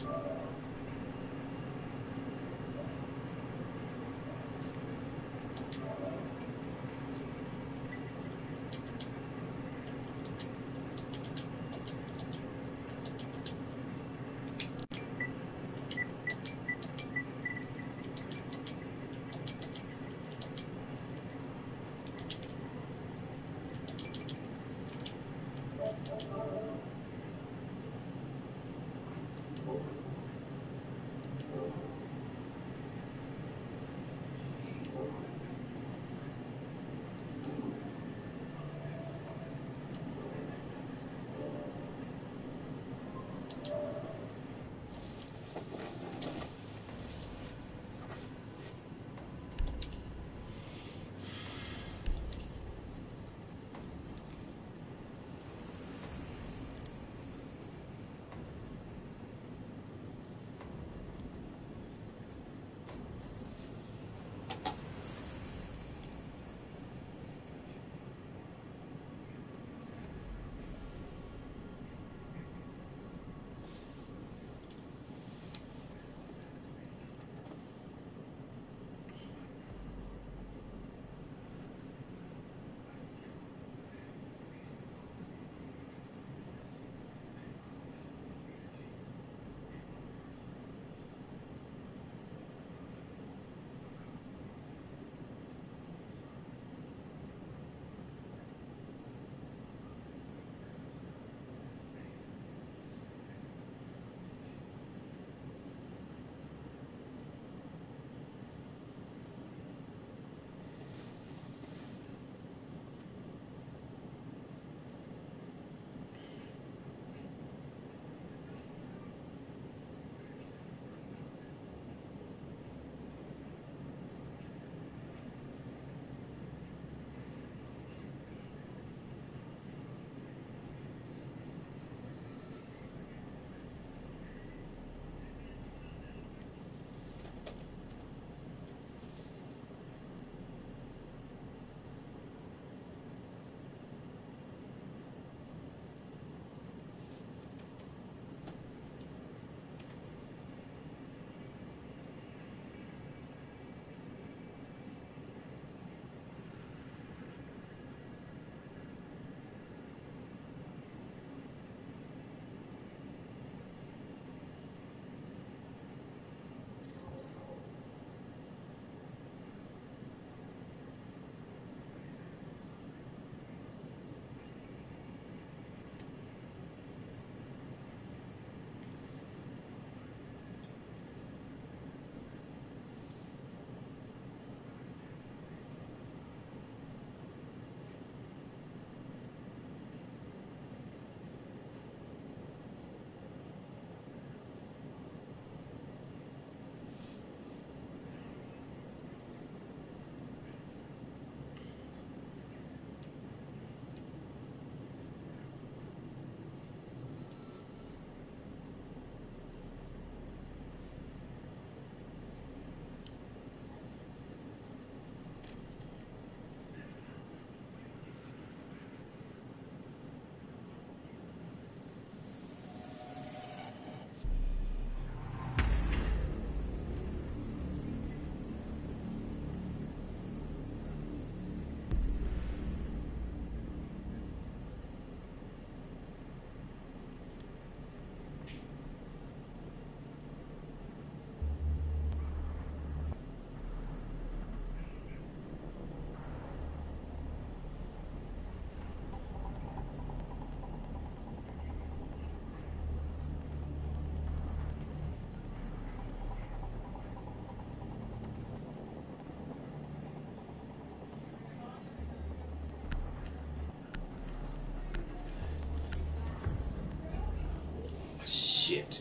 Shit.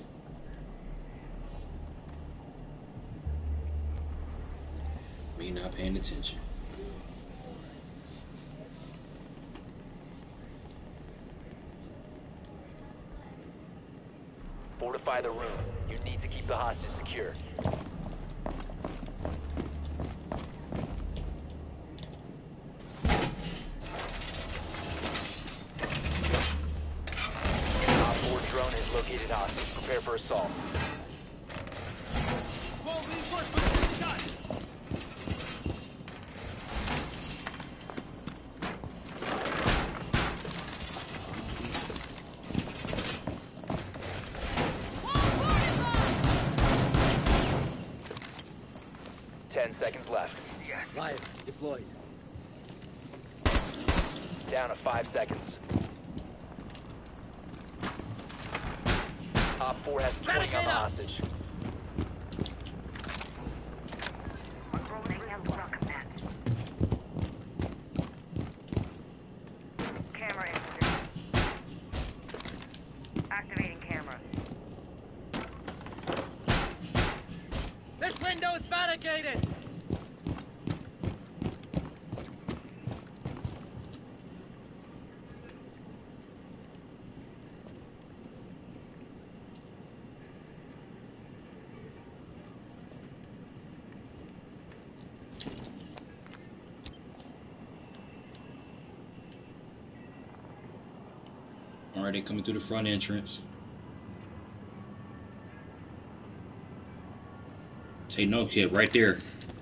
Me not paying attention. Fortify the room. You need to keep the hostage secure. Op 4 drone has located hostage. Prepare for assault. 10 seconds left. Riot, deployed. Down to 5 seconds. Op 4 has 20 on the hostage. Camera incident. Activating camera. This window is barricaded! Alright, they coming through the front entrance. Take no kid right there.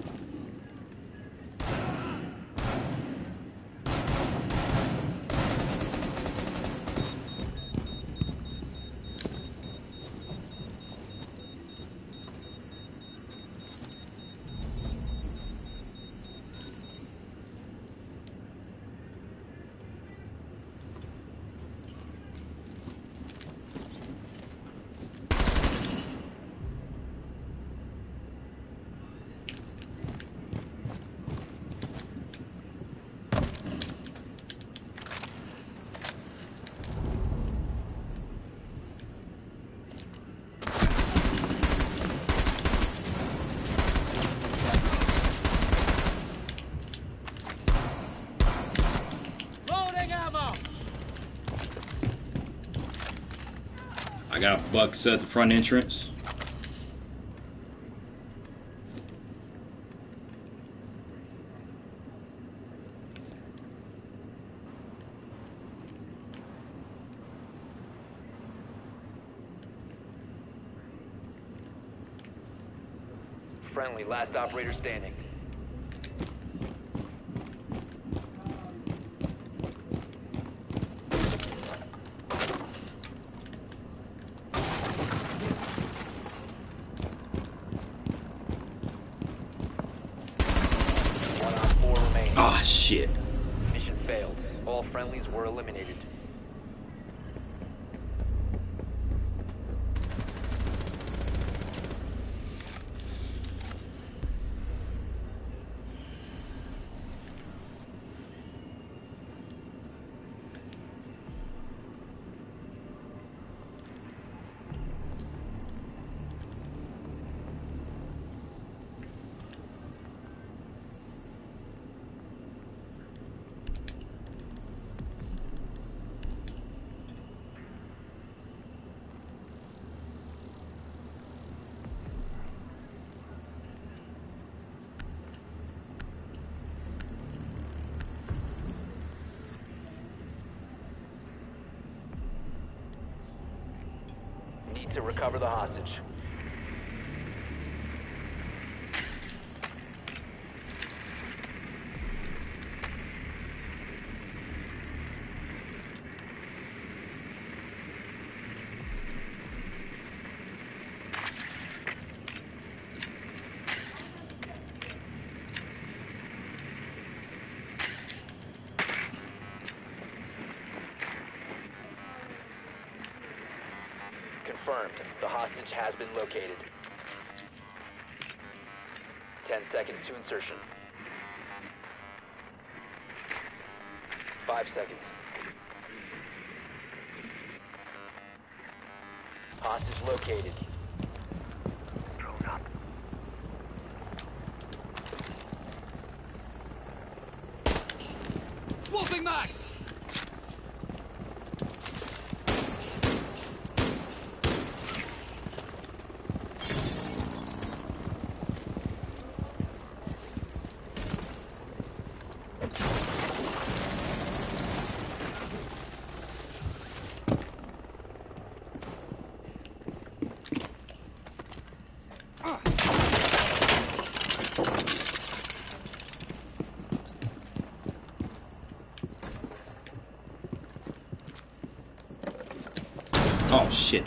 I got buckets at the front entrance. Friendly, last operator standing. One on 4 remaining. Ah, shit. Mission failed. All friendlies were eliminated. Need to recover the hostage. Confirmed. The hostage has been located. 10 seconds to insertion. 5 seconds. Hostage located. Drone up. Swapping mags! Oh, shit.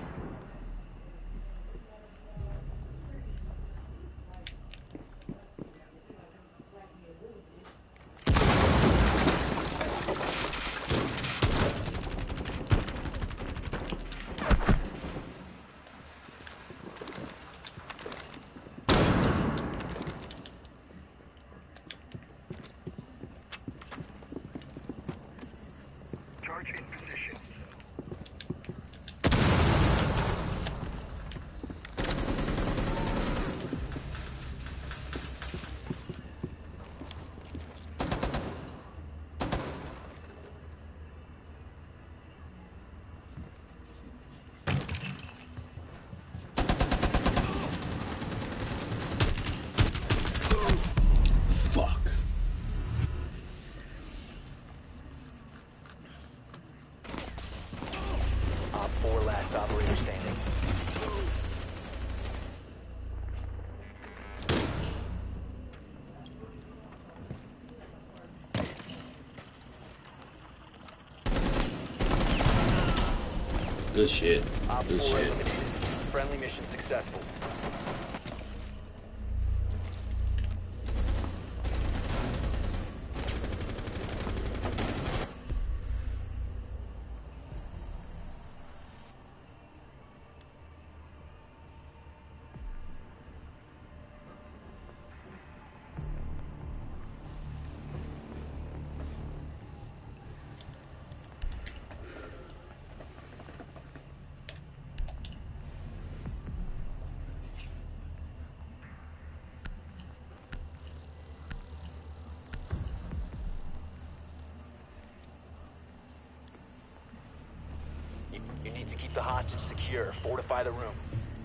Good shit. Op 4 Good shit. eliminated. Friendly mission successful. You need to keep the hostage secure. Fortify the room.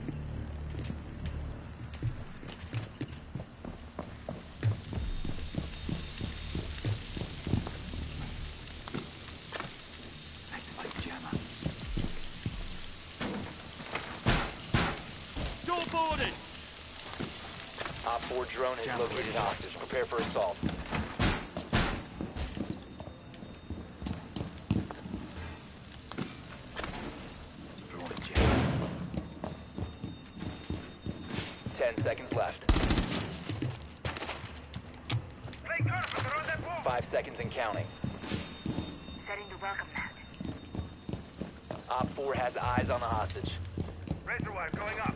Activate jammer. Door boarded! Op 4 drone has located hostage. Prepare for assault. Throwing jammer. 10 seconds left. 5 seconds and counting. Setting the welcome mat. Op 4 has eyes on the hostage. Razor wire going up.